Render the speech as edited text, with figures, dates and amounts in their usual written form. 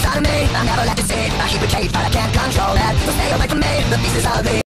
inside of me. I never let it sit. I keep it caged, but I can't control it. So stay away from me. The beast is ugly.